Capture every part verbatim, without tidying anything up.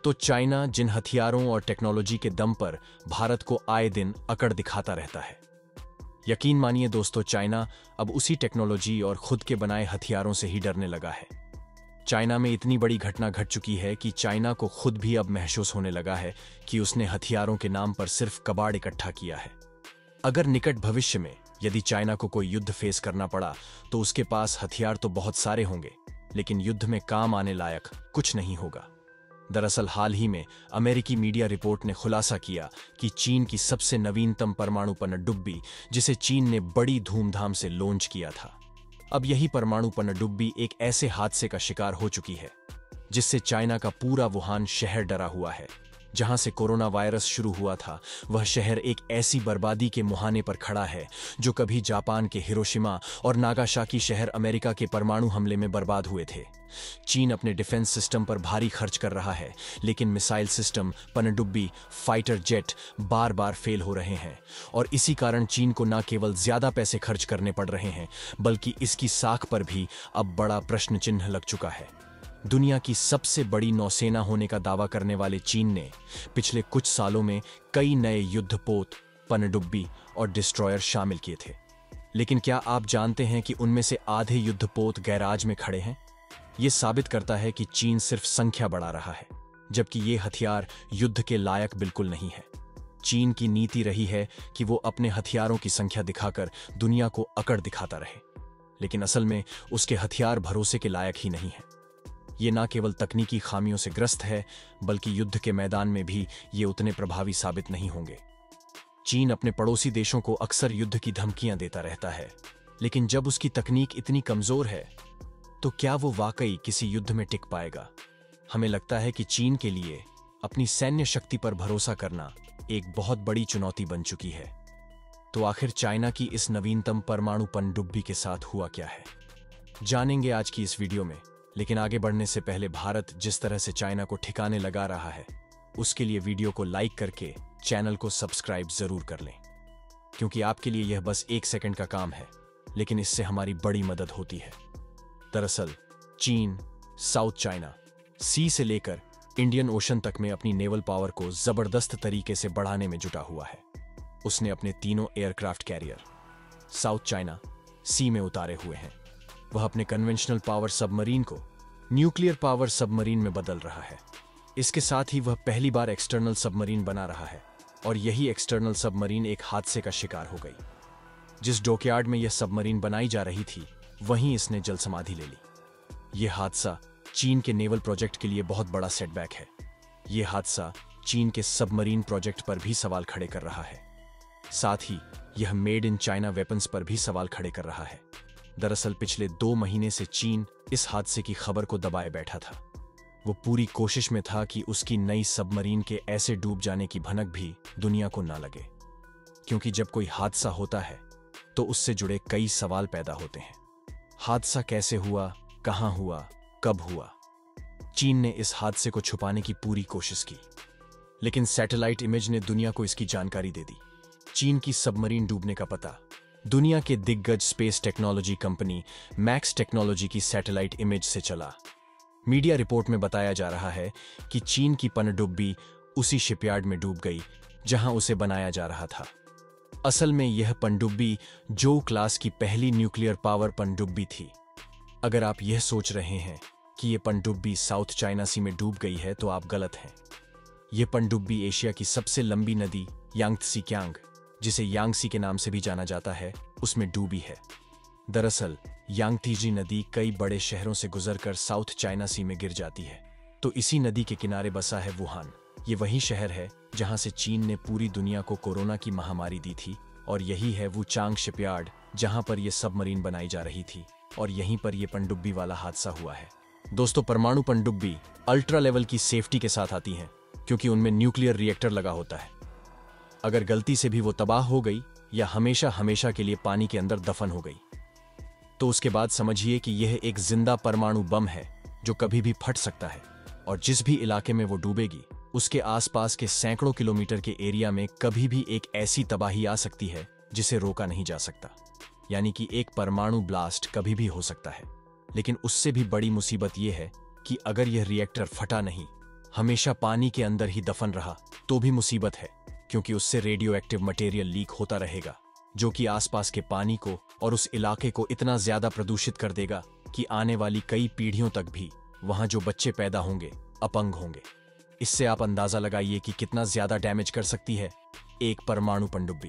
तो चाइना जिन हथियारों और टेक्नोलॉजी के दम पर भारत को आए दिन अकड़ दिखाता रहता है, यकीन मानिए दोस्तों, चाइना अब उसी टेक्नोलॉजी और खुद के बनाए हथियारों से ही डरने लगा है। चाइना में इतनी बड़ी घटना घट चुकी है कि चाइना को खुद भी अब महसूस होने लगा है कि उसने हथियारों के नाम पर सिर्फ कबाड़ इकट्ठा किया है। अगर निकट भविष्य में यदि चाइना को कोई युद्ध फेस करना पड़ा तो उसके पास हथियार तो बहुत सारे होंगे, लेकिन युद्ध में काम आने लायक कुछ नहीं होगा। दरअसल हाल ही में अमेरिकी मीडिया रिपोर्ट ने खुलासा किया कि चीन की सबसे नवीनतम परमाणु पनडुब्बी, जिसे चीन ने बड़ी धूमधाम से लॉन्च किया था, अब यही परमाणु पनडुब्बी एक ऐसे हादसे का शिकार हो चुकी है जिससे चाइना का पूरा वुहान शहर डरा हुआ है। जहां से कोरोना वायरस शुरू हुआ था, वह शहर एक ऐसी बर्बादी के मुहाने पर खड़ा है जो कभी जापान के हिरोशिमा और नागासाकी शहर अमेरिका के परमाणु हमले में बर्बाद हुए थे। चीन अपने डिफेंस सिस्टम पर भारी खर्च कर रहा है, लेकिन मिसाइल सिस्टम, पनडुब्बी, फाइटर जेट बार बार फेल हो रहे हैं और इसी कारण चीन को न केवल ज्यादा पैसे खर्च करने पड़ रहे हैं, बल्कि इसकी साख पर भी अब बड़ा प्रश्न चिन्ह लग चुका है। दुनिया की सबसे बड़ी नौसेना होने का दावा करने वाले चीन ने पिछले कुछ सालों में कई नए युद्धपोत, पनडुब्बी और डिस्ट्रॉयर शामिल किए थे, लेकिन क्या आप जानते हैं कि उनमें से आधे युद्धपोत गैराज में खड़े हैं? यह साबित करता है कि चीन सिर्फ संख्या बढ़ा रहा है, जबकि ये हथियार युद्ध के लायक बिल्कुल नहीं है। चीन की नीति रही है कि वो अपने हथियारों की संख्या दिखाकर दुनिया को अकड़ दिखाता रहे, लेकिन असल में उसके हथियार भरोसे के लायक ही नहीं है। ये न केवल तकनीकी खामियों से ग्रस्त है, बल्कि युद्ध के मैदान में भी ये उतने प्रभावी साबित नहीं होंगे। चीन अपने पड़ोसी देशों को अक्सर युद्ध की धमकियां देता रहता है, लेकिन जब उसकी तकनीक इतनी कमजोर है तो क्या वो वाकई किसी युद्ध में टिक पाएगा? हमें लगता है कि चीन के लिए अपनी सैन्य शक्ति पर भरोसा करना एक बहुत बड़ी चुनौती बन चुकी है। तो आखिर चाइना की इस नवीनतम परमाणु पनडुब्बी के साथ हुआ क्या है, जानेंगे आज की इस वीडियो में। लेकिन आगे बढ़ने से पहले भारत जिस तरह से चाइना को ठिकाने लगा रहा है, उसके लिए वीडियो को लाइक करके चैनल को सब्सक्राइब जरूर कर लें, क्योंकि आपके लिए यह बस एक सेकंड का काम है, लेकिन इससे हमारी बड़ी मदद होती है। दरअसल चीन साउथ चाइना सी से लेकर इंडियन ओशन तक में अपनी नेवल पावर को जबरदस्त तरीके से बढ़ाने में जुटा हुआ है। उसने अपने तीनों aircraft carrier South China Sea में उतारे हुए हैं। वह अपने कन्वेंशनल पावर सबमरीन को न्यूक्लियर पावर सबमरीन में बदल रहा है। इसके साथ ही वह पहली बार एक्सटर्नल सबमरीन बना रहा है, और यही एक्सटर्नल सबमरीन एक हादसे का शिकार हो गई। जिस डॉकयार्ड में यह सबमरीन बनाई जा रही थी, वहीं इसने जल समाधि ले ली। यह हादसा चीन के नेवल प्रोजेक्ट के लिए बहुत बड़ा सेटबैक है। यह हादसा चीन के सबमरीन प्रोजेक्ट पर भी सवाल खड़े कर रहा है। साथ ही यह मेड इन चाइना वेपन्स पर भी सवाल खड़े कर रहा है। दरअसल पिछले दो महीने से चीन इस हादसे की खबर को दबाए बैठा था। वो पूरी कोशिश में था कि उसकी नई सबमरीन के ऐसे डूब जाने की भनक भी दुनिया को ना लगे, क्योंकि जब कोई हादसा होता है तो उससे जुड़े कई सवाल पैदा होते हैं। हादसा कैसे हुआ, कहां हुआ, कब हुआ? चीन ने इस हादसे को छुपाने की पूरी कोशिश की, लेकिन सैटेलाइट इमेज ने दुनिया को इसकी जानकारी दे दी। चीन की सबमरीन डूबने का पता दुनिया के दिग्गज space technology company Max technology की सैटेलाइट इमेज से चला। मीडिया रिपोर्ट में बताया जा रहा है कि चीन की पनडुब्बी उसी शिपयार्ड में डूब गई जहां उसे बनाया जा रहा था। असल में यह पनडुब्बी जो क्लास की पहली न्यूक्लियर पावर पनडुब्बी थी। अगर आप यह सोच रहे हैं कि यह पनडुब्बी साउथ चाइना सी में डूब गई है, तो आप गलत हैं। यह पनडुब्बी एशिया की सबसे लंबी नदी यांगत्सी कियांग, जिसे यांगसी के नाम से भी जाना जाता है, उसमें डूबी है। दरअसल यांगतीजी नदी कई बड़े शहरों से गुजरकर साउथ चाइना सी में गिर जाती है, तो इसी नदी के किनारे बसा है वुहान। ये वही शहर है जहां से चीन ने पूरी दुनिया को कोरोना की महामारी दी थी, और यही है वुचांग शिपयार्ड जहां पर यह सबमरीन बनाई जा रही थी, और यहीं पर यह पनडुब्बी वाला हादसा हुआ है। दोस्तों, परमाणु पनडुब्बी अल्ट्रा लेवल की सेफ्टी के साथ आती हैं, क्योंकि उनमें न्यूक्लियर रिएक्टर लगा होता है। अगर गलती से भी वो तबाह हो गई या हमेशा हमेशा के लिए पानी के अंदर दफन हो गई, तो उसके बाद समझिए कि यह एक जिंदा परमाणु बम है जो कभी भी फट सकता है, और जिस भी इलाके में वो डूबेगी, उसके आसपास के सैकड़ों किलोमीटर के एरिया में कभी भी एक ऐसी तबाही आ सकती है जिसे रोका नहीं जा सकता। यानी कि एक परमाणु ब्लास्ट कभी भी हो सकता है। लेकिन उससे भी बड़ी मुसीबत यह है कि अगर यह रिएक्टर फटा नहीं, हमेशा पानी के अंदर ही दफन रहा तो भी मुसीबत है, क्योंकि उससे रेडियो एक्टिव मटेरियल लीक होता रहेगा, जो कि आसपास के पानी को और उस इलाके को इतना ज्यादा प्रदूषित कर देगा कि आने वाली कई पीढ़ियों तक भी वहां जो बच्चे पैदा होंगे अपंग होंगे। इससे आप अंदाजा लगाइए कि कितना ज्यादा डैमेज कर सकती है एक परमाणु पनडुब्बी।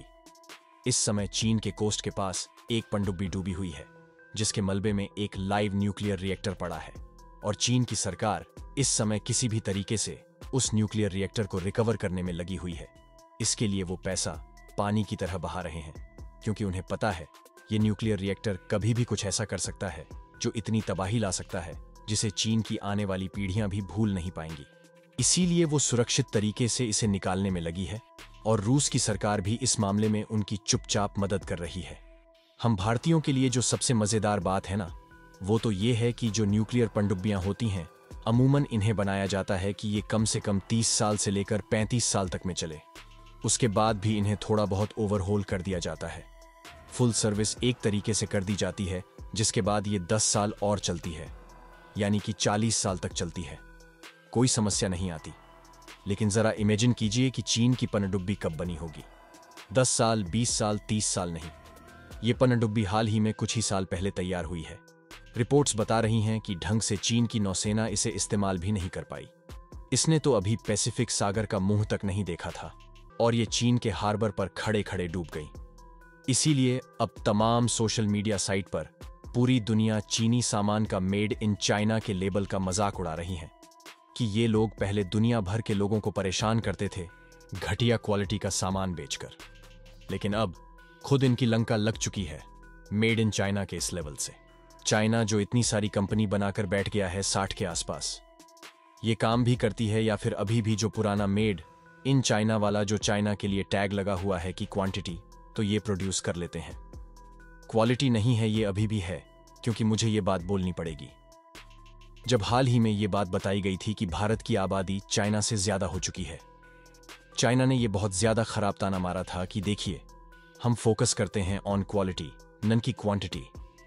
इस समय चीन के कोस्ट के पास एक पनडुब्बी डूबी हुई है, जिसके मलबे में एक लाइव न्यूक्लियर रिएक्टर पड़ा है, और चीन की सरकार इस समय किसी भी तरीके से उस न्यूक्लियर रिएक्टर को रिकवर करने में लगी हुई है। इसके लिए वो पैसा पानी की तरह बहा रहे हैं, क्योंकि उन्हें पता है ये न्यूक्लियर रिएक्टर कभी भी कुछ ऐसा कर सकता है जो इतनी तबाही ला सकता है जिसे चीन की आने वाली पीढ़ियां भी भूल नहीं पाएंगी। इसीलिए वो सुरक्षित तरीके से इसे निकालने में लगी है, और रूस की सरकार भी इस मामले में उनकी चुपचाप मदद कर रही है। हम भारतीयों के लिए जो सबसे मजेदार बात है ना, वो तो ये है कि जो न्यूक्लियर पनडुब्बियां होती हैं, अमूमन इन्हें बनाया जाता है कि ये कम से कम तीस साल से लेकर पैंतीस साल तक में चले। उसके बाद भी इन्हें थोड़ा बहुत ओवरहोल कर दिया जाता है। फुल सर्विस एक तरीके से कर दी जाती है, जिसके बाद ये दस साल और चलती है, यानी कि चालीस साल तक चलती है। कोई समस्या नहीं आती। लेकिन जरा इमेजिन कीजिए कि चीन की पनडुब्बी कब बनी होगी। दस साल, बीस साल, तीस साल नहीं। ये पनडुब्बी हाल ही में कुछ ही साल पहले तैयार हुई है। रिपोर्ट्स बता रही हैं कि ढंग से चीन की नौसेना इसे इस्तेमाल भी नहीं कर पाई। इसने तो अभी पैसिफिक सागर का मुंह तक नहीं देखा था, और ये चीन के हार्बर पर खड़े खड़े डूब गई। इसीलिए अब तमाम सोशल मीडिया साइट पर पूरी दुनिया चीनी सामान का मेड इन चाइना के लेबल का मजाक उड़ा रही है कि ये लोग पहले दुनिया भर के लोगों को परेशान करते थे घटिया क्वालिटी का सामान बेचकर, लेकिन अब खुद इनकी लंका लग चुकी है मेड इन चाइना के इस लेवल से। चाइना जो इतनी सारी कंपनी बनाकर बैठ गया है साठ के आसपास, ये काम भी करती है या फिर अभी भी जो पुराना मेड इन चाइना वाला जो चाइना के लिए टैग लगा हुआ है कि क्वांटिटी, तो ये प्रोड्यूस कर लेते हैं। क्वालिटी नहीं है ये अभी भी है, क्योंकि मुझे ये बात बोलनी पड़ेगी। जब हाल ही में ये बात बताई गई थी कि भारत की आबादी चाइना से ज्यादा हो चुकी है, चाइना ने ये बहुत ज्यादा खराब ताना मारा था कि देखिए हम फोकस करते हैं ऑन क्वालिटी नन की क्वांटिटी।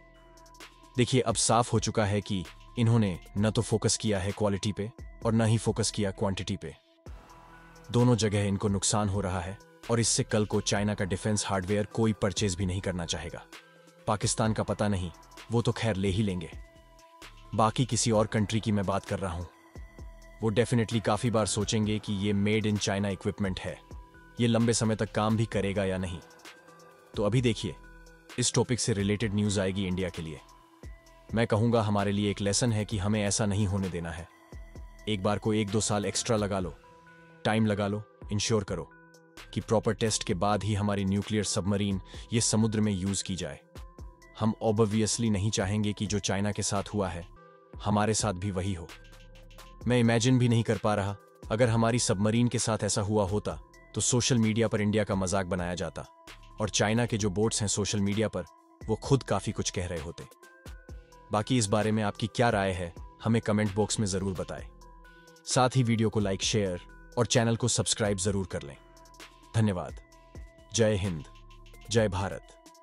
देखिए अब साफ हो चुका है कि इन्होंने न तो फोकस किया है क्वालिटी पे और न ही फोकस किया क्वांटिटी पे। दोनों जगह इनको नुकसान हो रहा है, और इससे कल को चाइना का डिफेंस हार्डवेयर कोई परचेज भी नहीं करना चाहेगा। पाकिस्तान का पता नहीं, वो तो खैर ले ही लेंगे। बाकी किसी और कंट्री की मैं बात कर रहा हूं, वो डेफिनेटली काफी बार सोचेंगे कि ये मेड इन चाइना इक्विपमेंट है, ये लंबे समय तक काम भी करेगा या नहीं। तो अभी देखिए इस टॉपिक से रिलेटेड न्यूज आएगी इंडिया के लिए। मैं कहूंगा हमारे लिए एक लेसन है कि हमें ऐसा नहीं होने देना है। एक बार को एक दो साल एक्स्ट्रा लगा लो, टाइम लगा लो, इंश्योर करो कि प्रॉपर टेस्ट के बाद ही हमारी न्यूक्लियर सबमरीन ये समुद्र में यूज की जाए। हम ऑब्वियसली नहीं चाहेंगे कि जो चाइना के साथ हुआ है हमारे साथ भी वही हो। मैं इमेजिन भी नहीं कर पा रहा, अगर हमारी सबमरीन के साथ ऐसा हुआ होता तो सोशल मीडिया पर इंडिया का मजाक बनाया जाता, और चाइना के जो बोट्स हैं सोशल मीडिया पर वो खुद काफी कुछ कह रहे होते। बाकी इस बारे में आपकी क्या राय है हमें कमेंट बॉक्स में जरूर बताएं। साथ ही वीडियो को लाइक, शेयर और चैनल को सब्सक्राइब जरूर कर लें। धन्यवाद। जय हिंद, जय भारत।